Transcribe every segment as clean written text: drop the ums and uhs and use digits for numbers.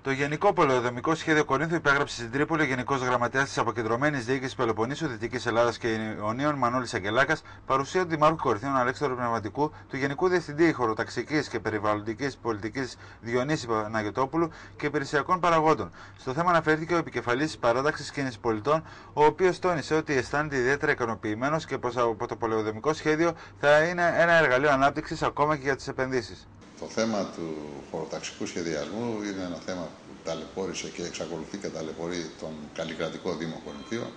Το Γενικό Πολεοδομικό Σχέδιο Κορίνθου υπέγραψε στην Τρίπολη ο Γενικός Γραμματέας της Αποκεντρωμένης Διοίκησης Πελοποννήσου, Δυτικής Ελλάδας και Ιωνίων Μανώλης Αγγελάκας, παρουσία του Δημάρχου Κορινθίων Αλέξανδρου Πνευματικού, του Γενικού Διευθυντή Χωροταξικής και Περιβαλλοντικής Πολιτικής Διονύση Παναγιωτόπουλου και υπηρεσιακών παραγόντων. Στο θέμα αναφέρθηκε ο επικεφαλής της Παράταξης Κίνησης Πολιτών, ο οποίος τόνισε ότι αισθάνεται ιδιαίτερα ικανοποιημένος και πως από το πολεοδομικό σχέδιο θα είναι ένα εργαλείο ανάπτυξης ακόμα και για τις επενδύσεις. Το θέμα του χωροταξικού σχεδιασμού είναι ένα θέμα που ταλαιπώρησε και εξακολουθεί και ταλαιπωρεί τον καλλικρατικό Δήμο Κορινθίων.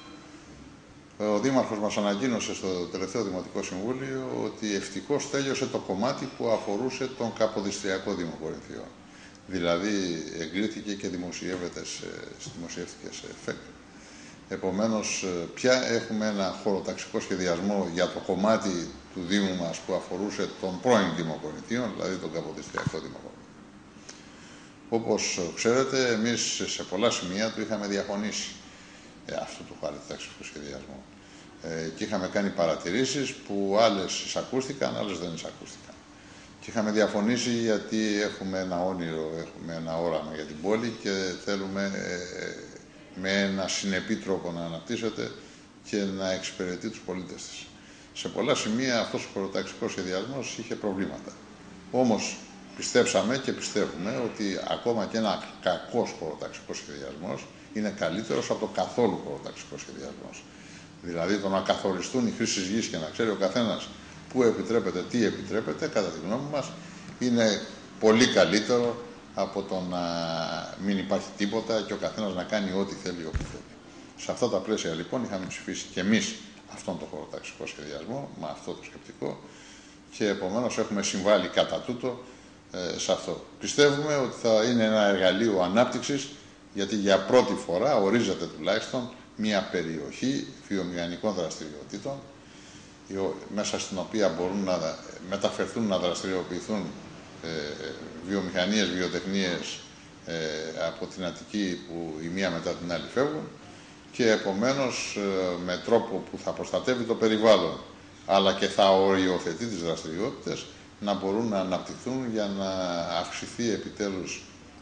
Ο Δήμαρχος μας ανακοίνωσε στο τελευταίο Δημοτικό Συμβούλιο ότι ευτυχώς τέλειωσε το κομμάτι που αφορούσε τον Καποδιστριακό Δήμο Κορινθίων. Δηλαδή εγκρίθηκε και δημοσιεύτηκε σε ΦΕΚ. Επομένως, πια έχουμε ένα χωροταξικό σχεδιασμό για το κομμάτι του Δήμου μας που αφορούσε τον πρώην Δήμο Κορινθίων, δηλαδή τον Καποδιστριακό Δήμο Κορινθίων. Όπως ξέρετε, εμείς σε πολλά σημεία του είχαμε διαφωνήσει αυτού του χωροταξικού σχεδιασμού. Και είχαμε κάνει παρατηρήσεις που άλλες εισακούστηκαν, άλλες δεν εισακούστηκαν. Και είχαμε διαφωνήσει γιατί έχουμε ένα όνειρο, έχουμε ένα όραμα για την πόλη και θέλουμε με ένα συνεπή τρόπο να αναπτύσσεται και να εξυπηρετεί τους πολίτες της. Σε πολλά σημεία αυτός ο χωροταξικός σχεδιασμός είχε προβλήματα. Όμως πιστέψαμε και πιστεύουμε ότι ακόμα και ένα κακός χωροταξικός σχεδιασμός είναι καλύτερος από το καθόλου χωροταξικό σχεδιασμός. Δηλαδή το να καθοριστούν οι χρήσεις γης και να ξέρει ο καθένας πού επιτρέπεται, τι επιτρέπεται, κατά τη γνώμη μας, είναι πολύ καλύτερο από το να μην υπάρχει τίποτα και ο καθένας να κάνει ό,τι θέλει, όπου θέλει. Σε αυτά τα πλαίσια λοιπόν είχαμε ψηφίσει και εμείς αυτόν τον χωροταξικό σχεδιασμό, με αυτό το σκεπτικό, και επομένως έχουμε συμβάλει κατά τούτο σε αυτό. Πιστεύουμε ότι θα είναι ένα εργαλείο ανάπτυξης, γιατί για πρώτη φορά ορίζεται τουλάχιστον μια περιοχή βιομηχανικών δραστηριοτήτων, μέσα στην οποία μπορούν να μεταφερθούν, να δραστηριοποιηθούν βιομηχανίες, βιοτεχνίες από την Αττική που η μία μετά την άλλη φεύγουν και επομένως με τρόπο που θα προστατεύει το περιβάλλον αλλά και θα οριοθετεί τις δραστηριότητες να μπορούν να αναπτυχθούν για να αυξηθεί επιτέλους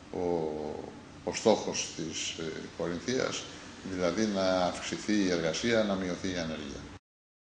ο στόχος της Κορινθίας, δηλαδή να αυξηθεί η εργασία, να μειωθεί η ανεργία.